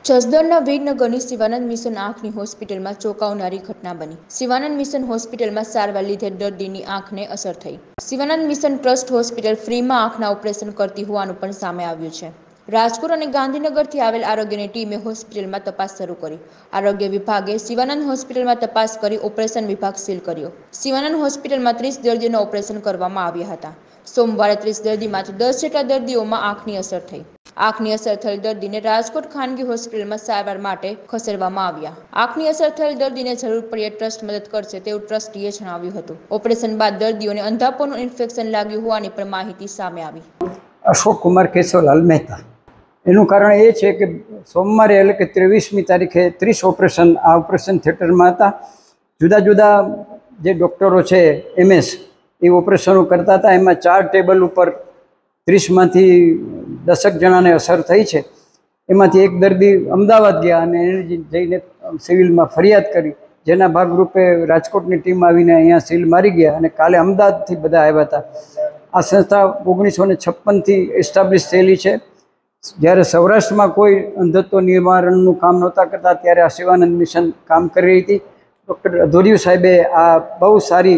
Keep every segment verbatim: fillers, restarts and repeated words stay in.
જસદણના વીરનગરની Shivanand mission આંખની હોસ્પિટલમાં ચોંકાવનારી ઘટના બની। શિવાનંદ મિશન હોસ્પિટલમાં સારવાર લીધેલ દર્દીની આંખને અસર થઈ। શિવાનંદ મિશન ટ્રસ્ટ હોસ્પિટલ ફ્રીમાં આંખના ઓપરેશન કરતી હોવાનું પણ સામે આવ્યું છે। રાજકોટ અને ગાંધીનગરથી આવેલ આરોગ્યની ટીમે હોસ્પિટલમાં તપાસ શરૂ કરી। આરોગ્ય વિભાગે શિવાનંદ હોસ્પિટલમાં તપાસ કરી ઓપરેશન વિભાગ સીલ કર્યો। શિવાનંદ હોસ્પિટલમાં ત્રીસ દર્દીઓના ઓપરેશન કરવામાં આવ્યા હતા। સોમવારે ત્રીસ દર્દીમાંથી દસ જેટલા દર્દીઓમાં આંખની અસર થઈ। આંખની અસર થયેલ દર્દીને રાજકોટ ખાનગી હોસ્પિટલમાં સારવાર માટે ખસેડવામાં આવ્યા। આંખની અસર થયેલ દર્દીને જરૂર પડ્યે ટ્રસ્ટ મદદ કરશે તેવું ટ્રસ્ટીએ જણાવ્યું હતું। ઓપરેશન બાદ દર્દીઓને અંધાપોનું ઇન્ફેક્શન લાગ્યું હોવાની પણ માહિતી સામે આવી। અશોક કુમાર કેશવલાલ મહેતા એનું કારણ એ છે કે સોમવારે એટલે કે ત્રેવીસમી તારીખે ત્રીસ ઓપરેશન આ ઓપરેશન થિયેટરમાં હતા। જુદા જુદા જે ડૉક્ટરો છે એમએસ એ ઓપરેશનો કરતા હતા। એમાં ચાર ટેબલ ઉપર ત્રીસમાંથી દસક જણાને અસર થઈ છે। એમાંથી એક દર્દી અમદાવાદ ગયા અને એને જઈને સિવિલમાં ફરિયાદ કરી, જેના ભાગરૂપે રાજકોટની ટીમ આવીને અહીંયા સીલ મારી ગયા અને કાલે અમદાવાદથી બધા આવ્યા હતા। આ સંસ્થા ઓગણીસો ને છપ્પનથી એસ્ટાબ્લિશ થયેલી છે। જ્યારે સૌરાષ્ટ્રમાં કોઈ અંધત્વ નિવારણનું કામ નહોતા કરતા ત્યારે આ શિવાનંદ મિશન કામ કરી રહી હતી। ડૉક્ટર અધોરિયુ સાહેબે આ બહુ સારી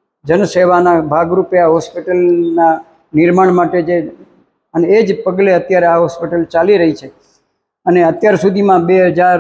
જનસેવાના ભાગરૂપે આ હોસ્પિટલના નિર્માણ માટે જે અને એ જ પગલે અત્યારે આ હોસ્પિટલ ચાલી રહી છે। અને અત્યાર સુધીમાં બે હજાર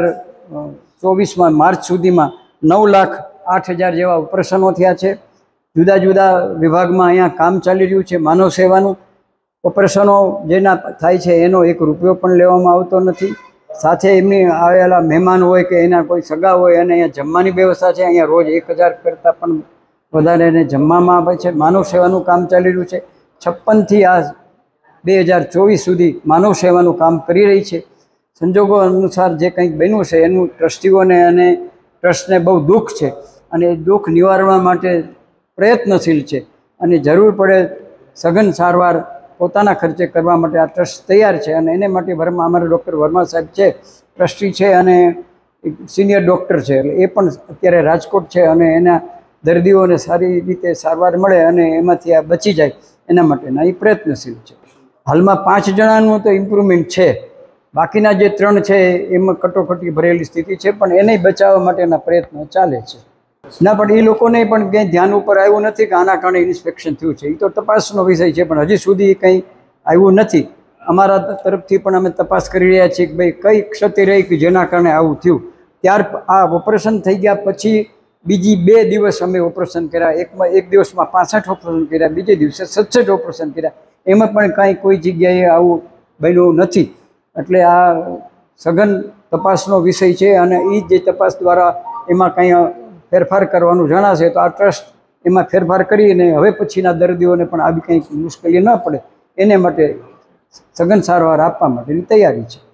ચોવીસમાં માર્ચ સુધીમાં નવ લાખ આઠ હજાર જેવા ઓપરેશનો થયા છે। જુદા જુદા વિભાગમાં અહીંયા કામ ચાલી રહ્યું છે માનવ સેવાનું। ઓપરેશનો જેના થાય છે એનો એક રૂપિયો પણ લેવામાં આવતો નથી। સાથે એમની આવેલા મહેમાન હોય કે એના કોઈ સગા હોય અને અહીંયા જમવાની વ્યવસ્થા છે। અહીંયા રોજ એક હજાર કરતાં પણ વધારે એને જમવામાં આવે છે। માનવ સેવાનું કામ ચાલી રહ્યું છે। છપ્પનથી આ બે હજાર ચોવીસ સુધી માનવ સેવાનું કામ કરી રહી છે। સંજોગો અનુસાર જે કંઈક બન્યું છે એનું ટ્રસ્ટીઓને અને ટ્રસ્ટને બહુ દુઃખ છે અને એ દુઃખ નિવારવા માટે પ્રયત્નશીલ છે અને જરૂર પડે સઘન સારવાર પોતાના ખર્ચે કરવા માટે આ ટ્રસ્ટ તૈયાર છે। અને એને માટે વર્મા અમારા ડૉક્ટર વર્મા સાહેબ છે, ટ્રસ્ટી છે અને એક સિનિયર ડૉક્ટર છે, એટલે એ પણ અત્યારે રાજકોટ છે અને એના દર્દીઓને સારી રીતે સારવાર મળે અને એમાંથી આ બચી જાય એના માટેના એ પ્રયત્નશીલ છે। હાલમાં પાંચ જણાનું તો ઇમ્પ્રુવમેન્ટ છે, બાકીના જે ત્રણ છે એમાં કટોકટી ભરેલી સ્થિતિ છે, પણ એને બચાવવા માટેના પ્રયત્નો ચાલે છે। ના પણ એ લોકોને પણ કંઈ ધ્યાન ઉપર આવ્યું નથી કે આના કારણે ઇન્સ્પેક્શન થયું છે। એ તો તપાસનો વિષય છે, પણ હજી સુધી કંઈ આવ્યું નથી। અમારા તરફથી પણ અમે તપાસ કરી રહ્યા છીએ કે ભાઈ કઈ ક્ષતિ રહી કે જેના કારણે આવું થયું। ત્યાર આ ઓપરેશન થઈ ગયા પછી બીજી બે દિવસ અમે ઓપરેશન કર્યા। એકમાં એક દિવસમાં પાસઠ ઓપરેશન કર્યા, બીજે દિવસે સડસઠ ઓપરેશન કર્યા। એમાં પણ કાંઈ કોઈ જગ્યાએ આવું બન્યું નથી। એટલે આ સઘન તપાસનો વિષય છે અને એ જે તપાસ દ્વારા એમાં કંઈ ફેરફાર કરવાનું જણાશે તો આ ટ્રસ્ટ એમાં ફેરફાર કરીને હવે પછીના દર્દીઓને પણ આવી કંઈક મુશ્કેલી ન પડે એને માટે સઘન સારવાર આપવા માટેની તૈયારી છે।